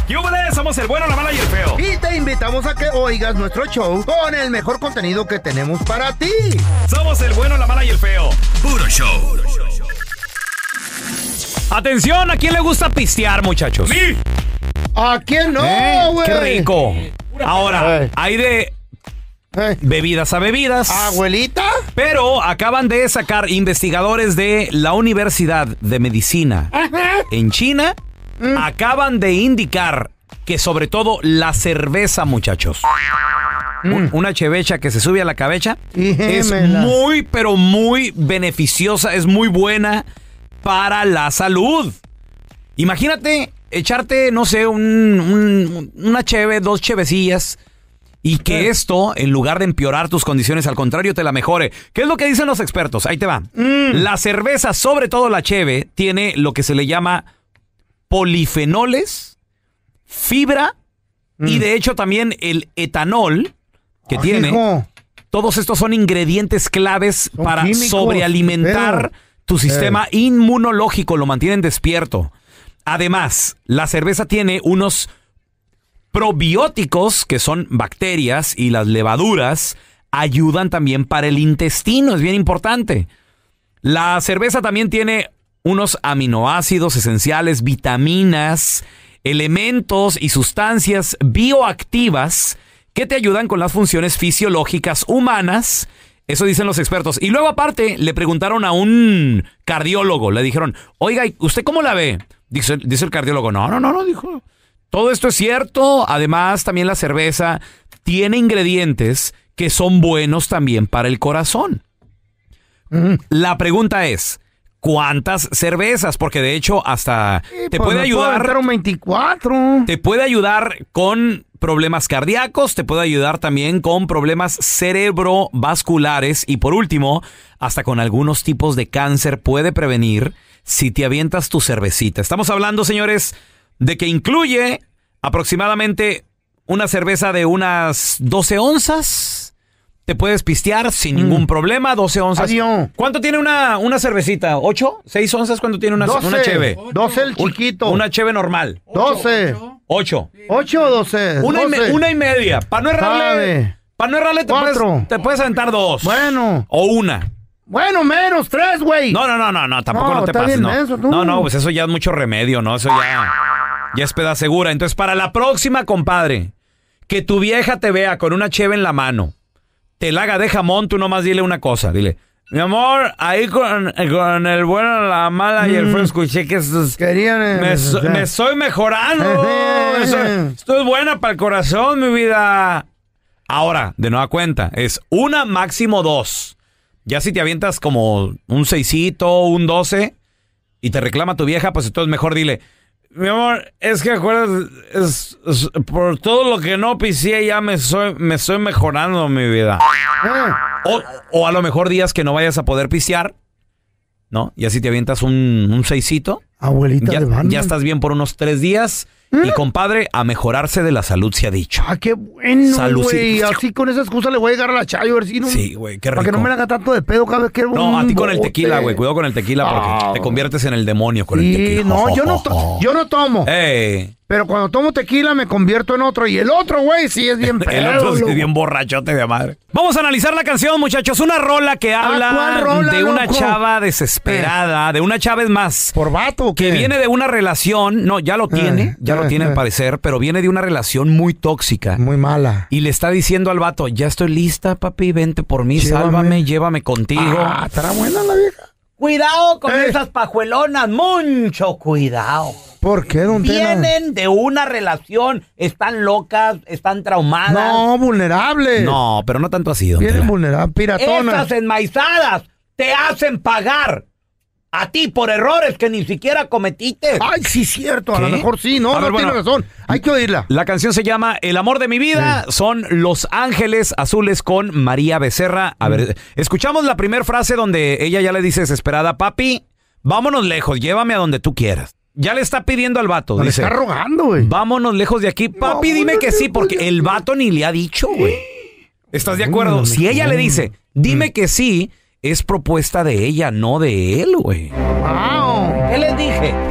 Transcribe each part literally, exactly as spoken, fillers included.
¡Yúbales! Somos el bueno, la mala y el feo. Y te invitamos a que oigas nuestro show con el mejor contenido que tenemos para ti. Somos el bueno, la mala y el feo. Puro show. Atención, ¿a quién le gusta pistear, muchachos? ¡Sí! ¿A quién no, güey? Eh, ¡Qué rico! Ahora, Ey. hay de Ey. bebidas a bebidas. ¿Abuelita? Pero acaban de sacar investigadores de la Universidad de Medicina en China. Mm. Acaban de indicar que sobre todo la cerveza, muchachos. Mm. Una chevecha que se sube a la cabeza es muy, pero muy beneficiosa, es muy buena para la salud. Imagínate echarte, no sé, un, un, una cheve, dos chevecillas, y que esto, en lugar de empeorar tus condiciones, al contrario, te la mejore. ¿Qué es lo que dicen los expertos? Ahí te va. Mm. La cerveza, sobre todo la cheve, tiene lo que se le llama polifenoles, fibra, mm. y de hecho también el etanol que Ay, tiene. Hijo. Todos estos son ingredientes claves son para químicos, sobrealimentar pero... tu sistema eh. inmunológico, lo mantienen despierto. Además, la cerveza tiene unos probióticos, que son bacterias, y las levaduras ayudan también para el intestino, es bien importante. La cerveza también tiene unos aminoácidos esenciales, vitaminas, elementos y sustancias bioactivas que te ayudan con las funciones fisiológicas humanas. Eso dicen los expertos. Y luego, aparte, le preguntaron a un cardiólogo, le dijeron, oiga, ¿usted cómo la ve? Dice, dice el cardiólogo, no, no, no, no, dijo. Todo esto es cierto. Además, también la cerveza tiene ingredientes que son buenos también para el corazón. Mm. La pregunta es, ¿cuántas cervezas? Porque de hecho hasta sí, te pues puede ayudar. veinticuatro. Te puede ayudar con problemas cardíacos, te puede ayudar también con problemas cerebrovasculares y por último, hasta con algunos tipos de cáncer puede prevenir si te avientas tu cervecita. Estamos hablando, señores, de que incluye aproximadamente una cerveza de unas doce onzas. Te puedes pistear sin mm. ningún problema, doce onzas. Adiós. ¿Cuánto tiene una, una cervecita? ¿ocho? ¿seis onzas? ¿Cuánto tiene una, una cheve? doce el chiquito. Una cheve normal. doce. ocho. ocho o doce. Una, y me, una y media. Para no errarle. Para no errarle te puedes, te puedes aventar dos. Bueno. O una. Bueno, menos tres, güey. No, no, no, no, no, tampoco no, no te pases, no. Eso, no, no, pues eso ya es mucho remedio, ¿no? Eso ya, ya es peda segura. Entonces, para la próxima, compadre, que tu vieja te vea con una cheve en la mano, te la haga de jamón, tú nomás dile una cosa, dile, mi amor, ahí con, con el bueno, la mala y el feo escuché que estos, Querían, eh, me, so, me estoy mejorando. Eso, esto es buena para el corazón, mi vida. Ahora, de nueva cuenta, es una, máximo dos. Ya si te avientas como un seisito, un doce, y te reclama tu vieja, pues entonces mejor dile, mi amor, es que acuerdas, es, es, por todo lo que no pisé ya me soy, me estoy mejorando, mi vida. O, o a lo mejor días que no vayas a poder pisear, ¿no? Y así te avientas un, un seisito. Abuelita ya, de banda. Ya estás bien por unos tres días. ¿Eh? Y compadre, a mejorarse de la salud se ha dicho. Ah, qué bueno, güey. Así con esa excusa le voy a llegar a la Chayo, a ver si no. Sí, güey, qué rico. Para que no me haga tanto de pedo cada vez que... No, a ti con el tequila, güey. Cuidado con el tequila porque oh. te conviertes en el demonio con sí, el tequila. No, yo no, to- yo no tomo. Ey. Pero cuando tomo tequila me convierto en otro. Y el otro, güey, sí es bien pedo. El otro sí es bien borrachote de madre. Vamos a analizar la canción, muchachos. Una rola que habla rola, de una loco? chava desesperada. Eh. De una chava, es más. ¿Por vato o qué? Que viene de una relación. No, ya lo tiene. Eh, ya eh, lo tiene eh. al parecer. Pero viene de una relación muy tóxica. Muy mala. Y le está diciendo al vato, ya estoy lista, papi. Vente por mí, llévame. sálvame, llévame contigo. Ah, estará buena la vieja. Cuidado con eh. esas pajuelonas. Mucho cuidado. ¿Por qué, don Tela? Vienen de una relación, están locas, están traumadas. No, vulnerables. No, pero no tanto así, don Vienen Tela. vulnerables, piratonas. Esas enmaizadas te hacen pagar a ti por errores que ni siquiera cometiste. Ay, sí, cierto, ¿Qué? a lo mejor sí, no, a no ver, tiene bueno, razón. Hay que oírla. La canción se llama El amor de mi vida, sí. Son Los Ángeles Azules con María Becerra. A mm. ver, escuchamos la primera frase donde ella ya le dice desesperada, papi, vámonos lejos, llévame a donde tú quieras. Ya le está pidiendo al vato. No, dice, le está rogando, güey. Vámonos lejos de aquí. Papi, no, dime no, que sí, porque el vato ni le ha dicho, güey. ¿Estás de acuerdo? No, si ella no. le dice, dime mm. que sí, es propuesta de ella, no de él, güey. Wow. ¿Qué les dije?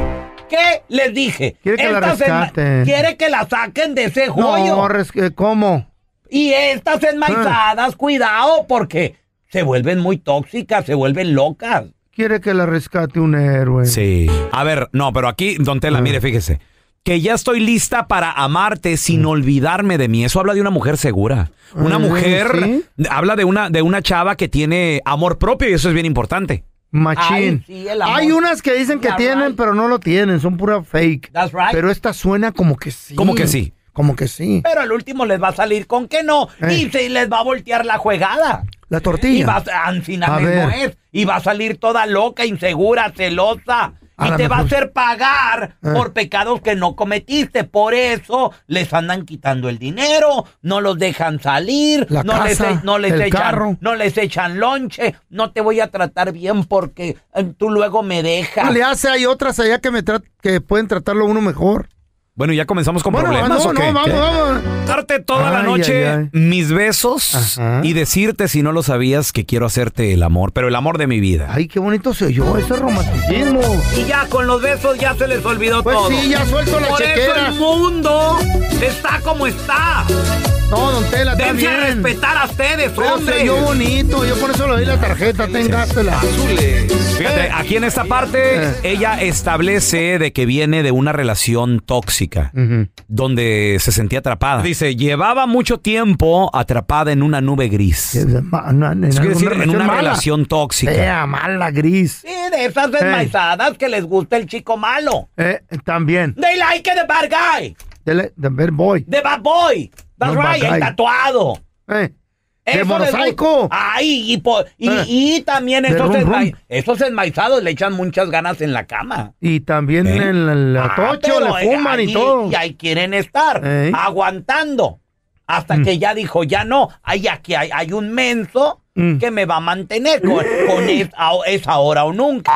¿Qué les dije? Quiere que la Estas rescaten. enma- Quiere que la saquen de ese joyo. No, res- eh, ¿cómo? Y estas enmaizadas, Ah. cuidado, porque se vuelven muy tóxicas, se vuelven locas. Quiere que la rescate un héroe. Sí. A ver, no, pero aquí, don Tela, Ah. mire, fíjese. Que ya estoy lista para amarte sin Mm. olvidarme de mí. Eso habla de una mujer segura. Una Ah, mujer ¿sí? habla de una, de una chava que tiene amor propio y eso es bien importante. Machín. Ay, sí, el amor. Hay unas que dicen que That's tienen, right. pero no lo tienen. Son pura fake. That's right. Pero esta suena como que sí. Como que sí. Como que sí. Pero al último les va a salir con que no. Eh. Y se les va a voltear la juegada. La Y tortilla. va a, Ancina A mismo ver. es. Y va a salir toda loca, insegura, celosa. A Y la te va a mejor. hacer pagar Eh. por pecados que no cometiste. Por eso les andan quitando el dinero, no los dejan salir, La no, casa, les, e- no les el echan, carro. no les echan lonche, no te voy a tratar bien porque eh, tú luego me dejas. No le hace, hay otras allá que me tra- que pueden tratarlo a uno mejor. Bueno, ya comenzamos con Bueno, problemas. no, ¿o no, qué? vamos, ¿Qué? vamos. Darte toda la Ay, noche ay, ay. mis besos Ajá. y decirte si no lo sabías que quiero hacerte el amor, pero el amor de mi vida. Ay, qué bonito se oyó ese romanticismo. Y ya con los besos ya se les olvidó Pues todo. sí, ya suelto la Por chequera. eso el mundo está como está. No, don Tela, está Dense a bien. respetar a ustedes, Pero se hombres. oyó bonito. Yo por eso le di la tarjeta. Téngasela. Fíjate, aquí en esta parte Eh. ella establece de que viene de una relación tóxica, Ujú. donde se sentía atrapada. Dice, llevaba mucho tiempo atrapada en una nube gris. Es de ma- no, en Es alguna decir, en una mala. relación tóxica. Fea, mala, gris. Sí, de esas desmaizadas que les gusta el chico malo. Eh, también. They like the bad guy. De, de Bad Boy. The bad boy. That's No, bad right, el guy. tatuado. Eh. De Eso les motorcycle. gusta. Ay, y, po- y, Eh. y también De esos, rum, esma- rum. esos enmaizados le echan muchas ganas en la cama. Y también ¿Eh? en el Ah, atocho pero, le eh, fuman ahí- y todo. Y ahí quieren estar, Ey. aguantando. Hasta Mm. que ya dijo, ya no, hay aquí hay, hay un menso Mm. que me va a mantener con, con es, a- es ahora o nunca.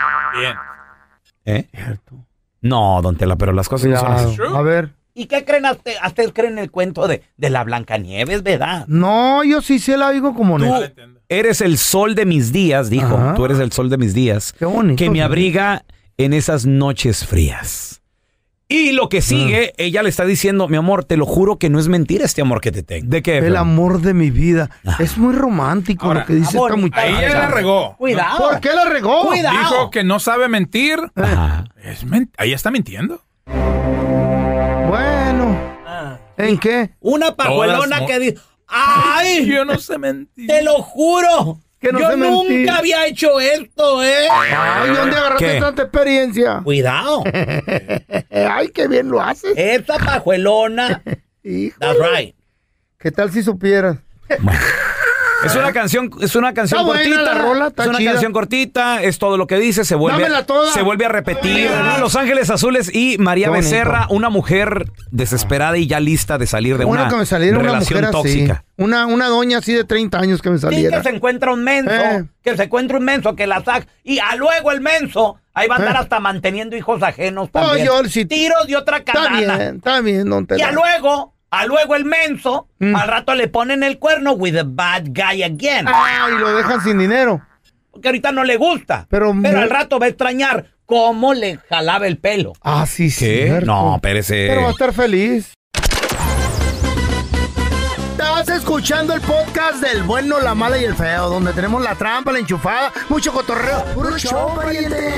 ¿Eh? Cierto. No, don Tela, pero las cosas no son así. Cuidado. A ver. ¿Y qué creen ustedes? Ustedes creen el cuento de, de la Blancanieves, ¿verdad? No, yo sí se la digo como Tú no. eres el sol de mis días, dijo. Ajá. Tú eres el sol de mis días. Qué bonito. Que me sí. abriga en esas noches frías. Y lo que sigue, ella le está diciendo, mi amor, te lo juro que no es mentira este amor que te tengo. ¿De qué? El Fran? amor de mi vida. Ajá. Es muy romántico Ahora, lo que dice ah, esta bonita. muchacha. Ahí ella la regó. Cuidado. ¿Por qué la regó? Cuidado. Dijo que no sabe mentir. Ajá. Es men- Ahí está mintiendo. Bueno, Ah. ¿en qué? Una pajuelona Todas que dice, ¡ay! Yo no sé mentir. Te lo juro. Que no Yo sé nunca mentir. había hecho esto, ¿eh? Ay, ¿dónde agarraste ¿Qué? tanta experiencia? Cuidado. Ay, qué bien lo haces. Esa pajuelona. Hijo. That's right. ¿Qué tal si supieras? Es una canción, es una canción Está buena cortita. la rola, está es una chida. canción cortita, es todo lo que dice, se vuelve, Dámela toda. se vuelve a repetir. Dámela. Los Ángeles Azules y María Qué bonito. Becerra, una mujer desesperada y ya lista de salir de Bueno, una que me saliera una relación mujer tóxica. así. Una, una doña así de treinta años que me Sí, saliera. que se encuentra un menso, Eh. que se encuentra un menso, que la saca. Y a luego el menso, ahí va a andar Eh. hasta manteniendo hijos ajenos Oh, también. yo sí- Tiros de otra Está cadena. bien, está bien, don Y Tela. a luego, a luego el menso, Mm. al rato le ponen el cuerno with a bad guy again. Ay, lo dejan sin dinero. Porque ahorita no le gusta. Pero Pero mu- al rato va a extrañar cómo le jalaba el pelo. Ah, sí, sí. ¿Qué? No, espérese. Pero va a estar feliz. Estás escuchando el podcast del bueno, la mala y el feo, donde tenemos la trampa, la enchufada, mucho cotorreo. ¡Puro show, pariente!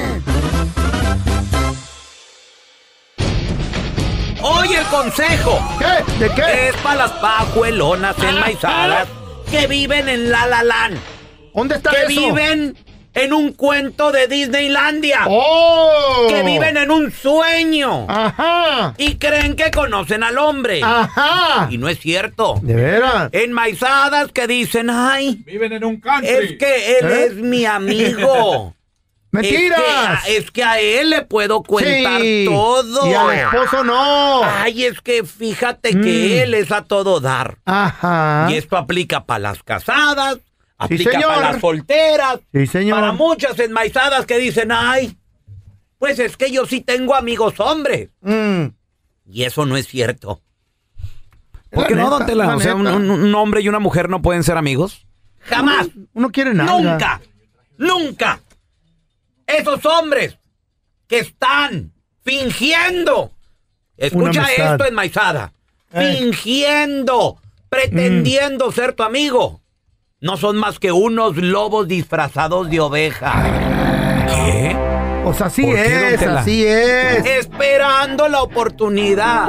Oye, el consejo ¿Qué? ¿De qué? es para las pajuelonas enmaizadas que viven en La La Land, ¿Dónde está que eso? viven en un cuento de Disneylandia, ¡Oh! que viven en un sueño ¡Ajá! y creen que conocen al hombre. ¡Ajá! Y no es cierto. ¿De veras? Enmaizadas que dicen, ay, Viven en un country. es que él ¿Eh? es mi amigo. ¡Mentiras! Es que, es que a él le puedo contar Sí. todo. Y al esposo no. Ay, es que fíjate que Mm. él es a todo dar. Ajá. Y esto aplica para las casadas, aplica señor. para las solteras, Sí, señor. para muchas enmaizadas que dicen, ay, pues es que yo sí tengo amigos hombres. Mm. Y eso no es cierto. ¿Por qué La no, neta, don Tela? la O sea, un, neta. un- un hombre y una mujer no pueden ser amigos. Jamás, Uno quiere nada. nunca, nunca. Esos hombres que están fingiendo. Escucha esto, enmaizada. Eh. Fingiendo, pretendiendo mm. ser tu amigo. No son más que unos lobos disfrazados de oveja. ¿Qué? Pues así es, así es. Esperando la oportunidad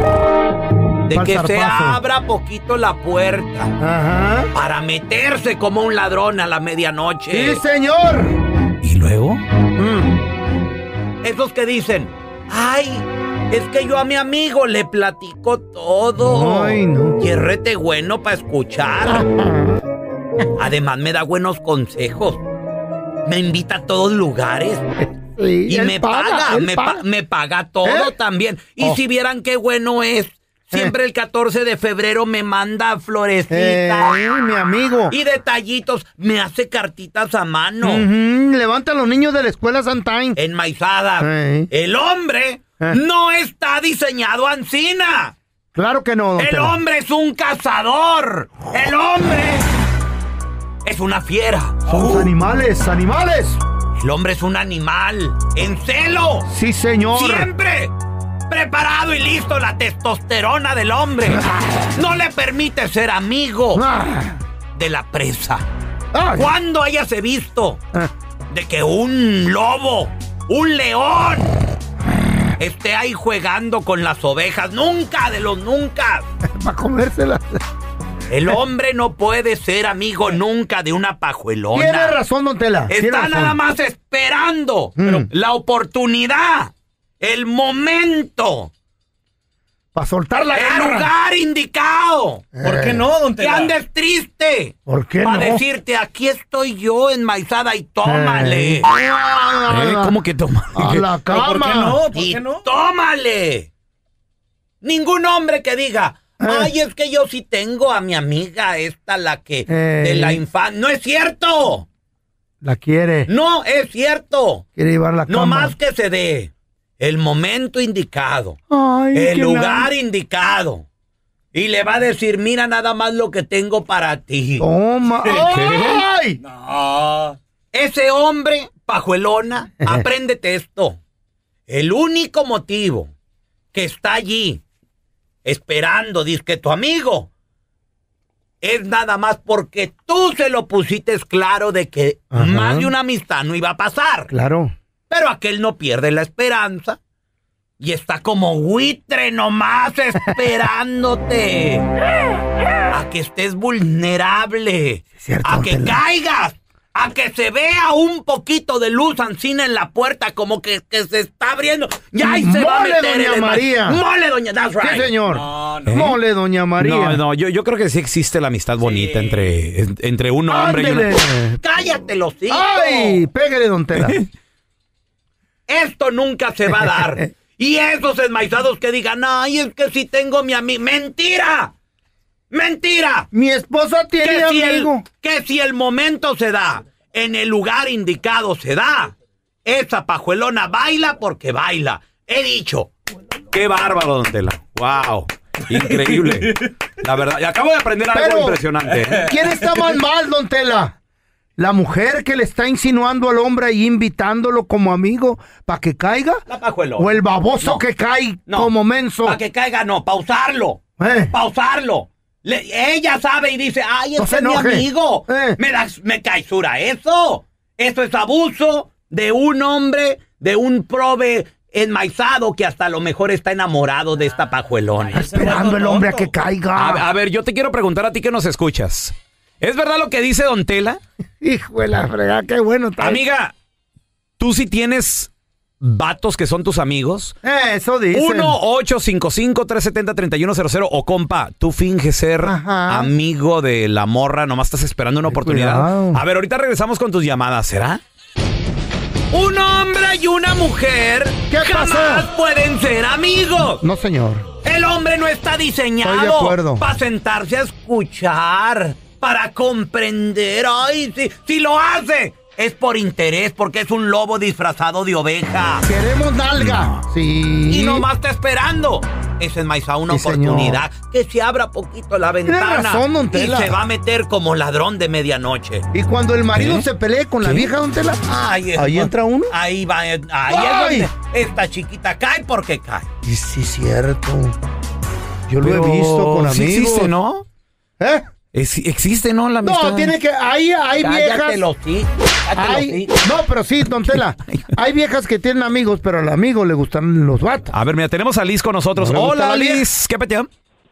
de Pal que zarpazo. se abra poquito la puerta. Ajá. Para meterse como un ladrón a la medianoche. Sí, señor. ¿Y luego? Mm. Esos que dicen, ay, es que yo a mi amigo le platico todo. Ay, no. Y es rete bueno para escuchar. Además me da buenos consejos. Me invita a todos lugares. Sí, Y él me paga, paga, él me, paga. pa- me paga todo ¿Eh? también. Y Oh. si vieran qué bueno es, siempre Eh. el catorce de febrero me manda florecitas Eh, mi amigo. y detallitos, me hace cartitas a mano, Ujú, levanta a los niños de la escuela Santine. enmaizadas. Eh. El hombre Eh. no está diseñado ansina. Claro que no, don El Tela. hombre es un cazador. El hombre es una fiera. Somos animales, animales. El hombre es un animal en celo. Sí, señor. Siempre preparado y listo. La testosterona del hombre no le permite ser amigo Ah, de la presa. ay. ¿Cuándo hayase visto Ah, de que un lobo, un león, esté ahí jugando con las ovejas? Nunca de los nunca. para comérsela. El hombre no puede ser amigo nunca de una pajuelona. Tiene razón, don Tela. tiene Está razón. nada más esperando Mm. la oportunidad, el momento, Para soltar la el garra. lugar indicado. ¿Por qué no, don Que Tela? andes triste. ¿Por qué Para no? decirte, aquí estoy yo enmaizada y tómale. Eh. Ah, ¿Eh? ¿Cómo que toma? A la ¿Pero cama. ¿Por qué no? ¿Por Y qué no? tómale. Ningún hombre que diga, Eh. ay, es que yo sí tengo a mi amiga esta, la que Eh. de la infancia. No es cierto. La quiere. No es cierto. Quiere llevar la cama. No más que se dé el momento indicado, Ay, el qué lugar la- indicado. Y le va a decir, mira nada más lo que tengo para ti. Toma. ¡Ay! No. Ese hombre, pajuelona, apréndete esto. El único motivo que está allí esperando, dice tu amigo, es nada más porque tú se lo pusiste claro de que Ajá. más de una amistad no iba a pasar. Claro. Pero aquel no pierde la esperanza y está como buitre nomás esperándote a que estés vulnerable, Es cierto, a don que Tela. caigas, a que se vea un poquito de luz ancina en la puerta, como que, que se está abriendo. Ya ahí se va a Mole, meter doña el esma- María. Mole, doña, that's right. Sí, señor. No, no. ¿Eh? Mole, doña María. No, no, yo, yo creo que sí existe la amistad bonita entre, en- entre un hombre y Ándele. una... Cállate los hijos. ¡Ay! Pégale, don Tela. Esto nunca se va a dar. Y esos enmaizados que digan, ay, es que si tengo mi amigo. ¡Mentira! ¡Mentira! Mi esposa tiene Que si, el, amigo. que si el momento se da, en el lugar indicado se da, esa pajuelona baila porque baila. He dicho. ¡Qué bárbaro, don Tela! ¡Wow! Increíble. La verdad, y acabo de aprender algo Pero- impresionante. ¿eh? ¿Quién está más mal, don Tela? ¿La mujer que le está insinuando al hombre y invitándolo como amigo para que caiga? La pajuelona. ¿O el baboso No. que cae No, como menso? Para que caiga, no, pausarlo. Eh. Pausarlo. Le- ella sabe y dice, ay, No ese se es mi enoje. amigo. Eh. Me, da, me caisura eso. Eso es abuso de un hombre, de un prove enmaizado que hasta a lo mejor está enamorado de esta pajuelona. Esperando el hombre a que caiga. A, a ver, yo te quiero preguntar a ti que nos escuchas. ¿Es verdad lo que dice don Tela? Hijo de la fregada, qué bueno está. Amiga, ¿tú sí tienes vatos que son tus amigos? Eh, eso dicen. uno ocho cinco cinco, tres siete cero, tres uno cero cero. O compa, tú finges ser Ajá. amigo de la morra, nomás estás esperando una Ay, oportunidad. cuidado. A ver, ahorita regresamos con tus llamadas, ¿será? Un hombre y una mujer ¿Qué jamás pasó? pueden ser amigos. No, señor. El hombre no está Estoy de diseñado acuerdo. para sentarse a escuchar, para comprender. Ay, si, si lo hace, es por interés, porque es un lobo disfrazado de oveja. Queremos nalga. Sí. Y nomás está esperando es enmaizado una Sí, oportunidad. Que se abra poquito la ventana. razón, don y Tela. se va a meter como ladrón de medianoche. Y cuando el marido ¿Qué? se pelee con la ¿Qué? vieja, don Tela, Ahí, es- ahí entra uno. Ahí va, ahí ¡Ay! es donde esta chiquita cae porque cae. Y sí, es cierto. Yo lo Pero he visto con sí amigos. existe, ¿no? ¿Eh? Es- existe, ¿no? La amistad. No, tiene que. Ahí hay viejas. Cállate los hijos, cállate los Hay, hijos. no, pero sí, don Tela. Hay viejas que tienen amigos, pero al amigo le gustan los vatos. A ver, mira, tenemos a Liz con nosotros. ¿No le gusta Hola, la vieja? Liz. ¿Qué peteo?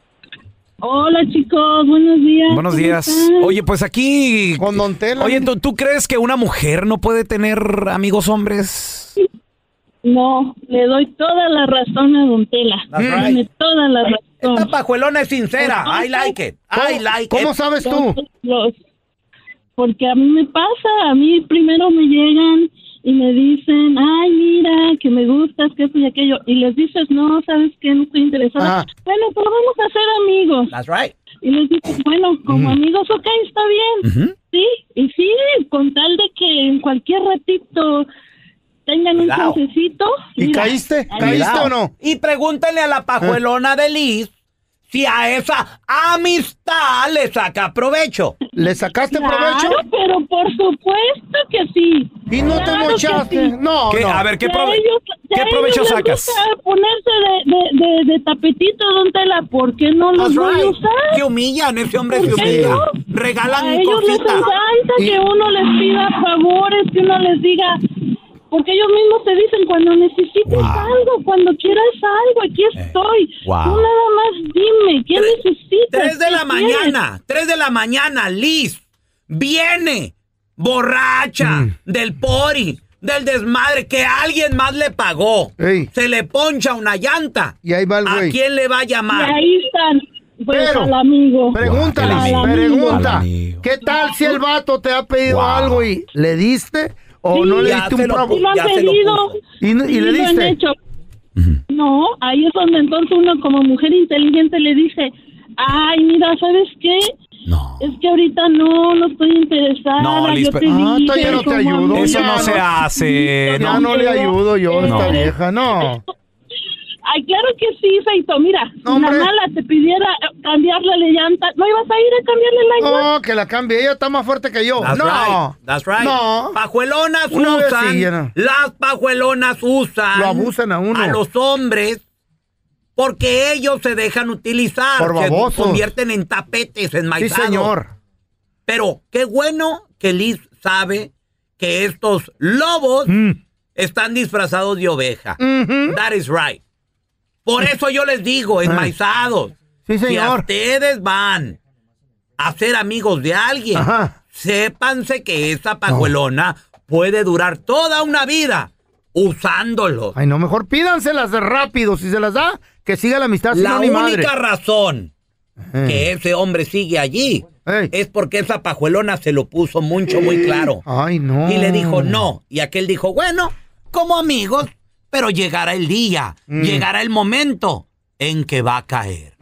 Hola chicos, buenos días. Buenos ¿Cómo días. están? Oye, pues aquí... Con don Tela. Oye, ¿tú, ¿tú crees que una mujer no puede tener amigos hombres? No, le doy toda la razón a Don Tela. That's right. Tiene toda la razón. Esta pajuelona es sincera. I like it. I like ¿Cómo it. sabes tú? Todos los- Porque a mí me pasa, a mí primero me llegan y me dicen, ay, mira, que me gustas, que esto y aquello. Y les dices, no, ¿sabes qué? No estoy interesada. Ajá. Bueno, pero vamos a ser amigos. That's right. Y les dices, bueno, como amigos, ok, está bien. Ujú. Sí, y sí, con tal de que en cualquier ratito tengan Cuidado. un chancecito. ¿Y mira, caíste? ahí ¿Caíste está. o no? Y pregúntale a la pajuelona de Liz si a esa amistad le saca provecho. ¿Le sacaste Claro, provecho? pero por supuesto que sí. ¿Y no te Claro que mochaste? sí. No, ¿Qué? no. A ver, ¿qué, Ya prove- ellos- ya ¿qué ellos provecho les sacas? gusta ponerse de, de, de, de tapetito, don Tela, ¿por qué no los That's voy a right. usar? Se humillan, ese hombre se ¿Por qué humilla. no? Regalan A ellos les cositas. encanta Y- que uno les pida favores, que uno les diga, porque ellos mismos te dicen cuando necesites Wow. algo, cuando quieras algo, aquí estoy. wow. Tú nada más dime, ¿qué Tres- necesitas? Tres de ¿Qué la quieres? mañana, tres de la mañana, Liz viene borracha Mm. del pori, del desmadre que alguien más le pagó. Ey. Se le poncha una llanta. Y ahí va el ¿A güey. quién le va a Y llamar? ahí están, pues Pero- al amigo. Pregúntale, Al amigo. pregunta. Al amigo. ¿Qué tal si el vato te ha pedido Wow. algo y le diste o Sí, no le ya diste se un lo probo? Sí lo han Ya se lo pedido. puso. ¿Y, y Sí le lo han diste? hecho. No, ahí es donde entonces uno como mujer inteligente le dice, ay, mira, ¿sabes qué? No. Es que ahorita no, no estoy interesada. No, Liz, yo te pero- Ah, dije todavía no te como ayudo. amiga, Eso no ya se no- hace. Ya No. no le ayudo yo a esta No. vieja, no. Ay, claro que sí, Feito. Mira, No, si la hombre. mala te pidiera eh, cambiarle la llanta, ¿no ibas a ir a cambiarle la llanta? No, que la cambie. Ella está más fuerte que yo. That's no. right. That's right. No. Pajuelonas Una vez usan. sí, ya no. Las pajuelonas usan. Lo abusan a uno. A los hombres. Porque ellos se dejan utilizar. Por se babosos. convierten en tapetes Sí, enmaizados. señor. Pero qué bueno que Liz sabe que estos lobos Mm. están disfrazados de oveja. Ujú. That is right. Por eso yo les digo, enmaizados. Sí, Si a señor. ustedes van a ser amigos de alguien, Ajá. sépanse que esa pajuelona puede durar toda una vida usándolos. Ay, no, mejor pídanselas de rápido. Si se las da, que siga la amistad. si La no, ni madre. única razón Eh. que ese hombre sigue allí Ey. es porque esa pajuelona se lo puso mucho, muy claro. Ay, no. Y le dijo no. Y aquel dijo, bueno, como amigos, pero llegará el día, Mm. llegará el momento en que va a caer.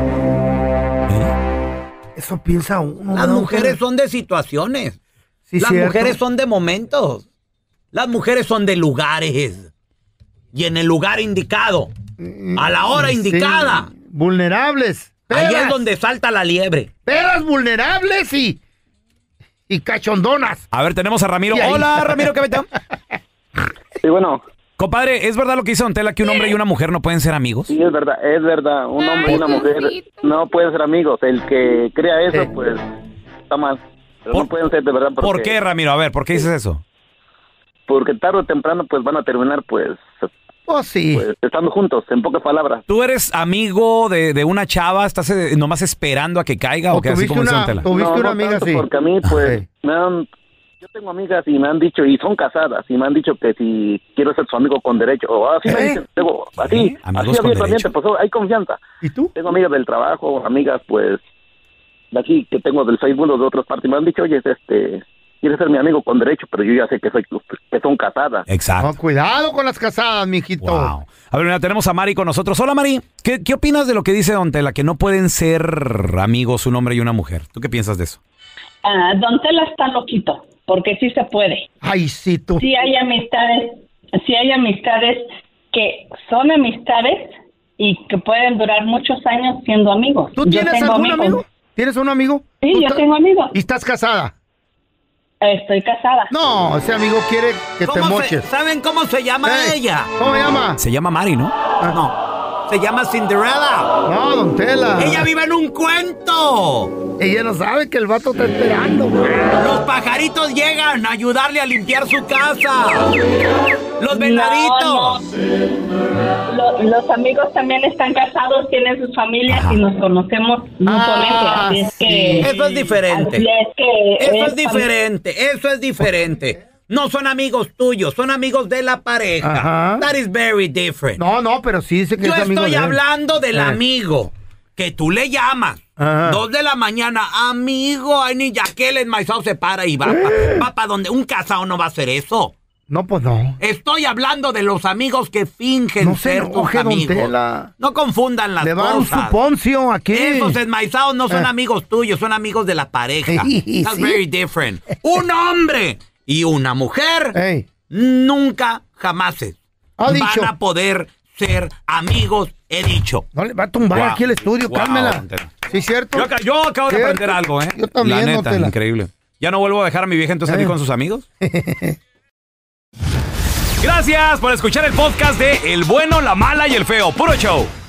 Eso piensa uno. Las ¿no? mujeres son de situaciones. Sí, Las cierto. mujeres son de momentos. Las mujeres son de lugares. Y en el lugar indicado, a la hora Sí. indicada, Vulnerables. ahí Peras. es donde salta la liebre. Peras vulnerables y. Y cachondonas. A ver, tenemos a Ramiro. Y ahí. Hola, Ramiro, ¿qué peteo? Sí, bueno, Compadre, ¿es verdad lo que dice Don Tela que un hombre y una mujer no pueden ser amigos? sí, es verdad, es verdad. Un hombre y una mujer no pueden ser amigos. El que crea eso, Sí. pues, está mal. Pero ¿Por- no pueden ser de verdad porque, ¿Por qué, Ramiro? A ver, ¿por qué dices eso? porque tarde o temprano, pues, van a terminar, pues, Oh, sí. pues estando juntos, en pocas palabras. ¿Tú eres amigo de, de una chava? ¿Estás eh, nomás esperando a que caiga o, ¿O qué? Así tuviste como dice Don una, Tela. tuviste No, una no amiga tanto, así? porque a mí, pues, Ay. me han... Yo tengo amigas y me han dicho, y son casadas, y me han dicho que si quiero ser su amigo con derecho, o así me ¿Eh? dicen, luego, así, ¿Eh? Amigos así con abiertamente, derecho. pues hay confianza. ¿Y tú? Tengo amigas del trabajo, amigas, pues, de aquí que tengo del Facebook o de otras partes, y me han dicho, oye, este, quieres ser mi amigo con derecho, pero yo ya sé que soy que son casadas. Exacto. No, cuidado con las casadas, mijito. Wow. A ver, mira, tenemos a Mari con nosotros. Hola, Mari. ¿Qué, qué opinas de lo que dice Don Tela? Que no pueden ser amigos un hombre y una mujer. ¿Tú qué piensas de eso? Ah, Don Tela está loquito, porque sí se puede. Ay, sí, tú. Sí hay amistades, sí hay amistades que son amistades, y que pueden durar muchos años siendo amigos. ¿Tú Yo tienes tengo algún amigos. amigo? ¿Tienes un amigo? Sí, ¿Tú yo estás- tengo amigos. ¿Y estás casada? Estoy casada. No, ese amigo quiere que te ¿Cómo se- moches. ¿Saben cómo se llama Ey, ella? ¿Cómo se llama? Se llama Mari, ¿no? No, se llama Cinderella. No, don Tela. Ella vive en un cuento. Ella no sabe que el vato está esperando, güey. Los pajaritos llegan a ayudarle a limpiar su casa. Los venaditos. No, no. Lo- los amigos también están casados, tienen sus familias y nos conocemos mutuamente. Ah, así es que. Eso es diferente. Así es que. Eso es fam- diferente, eso es diferente. No son amigos tuyos, son amigos de la pareja. Ajá. That is very different. No, no, pero sí dice que Yo es amigo estoy de él. hablando del Eh. amigo que tú le llamas. Ajá. Dos de la mañana, amigo, ay, ni ya que el enmaizado se para y va para pa donde un casado no va a hacer eso. No, pues no. Estoy hablando de los amigos que fingen No se ser tus enoje, don amigos. Tela. No confundan las Le va a dar un cosas. suponcio aquí. Esos enmaizados no son Eh. amigos tuyos, son amigos de la pareja. Sí, That's sí. very different. Un hombre y una mujer Ey. nunca, jamás Ha van dicho. a poder ser amigos, he dicho. No le va a tumbar Wow. aquí el estudio, Wow, cálmela. don Tela. Sí, cierto. Yo, ac- yo acabo de Cierto. aprender algo, ¿eh? Yo también, La don neta, Tela. increíble. Ya no vuelvo a dejar a mi vieja entonces salir Eh. con sus amigos. Gracias por escuchar el podcast de El Bueno, la Mala y el Feo. Puro show.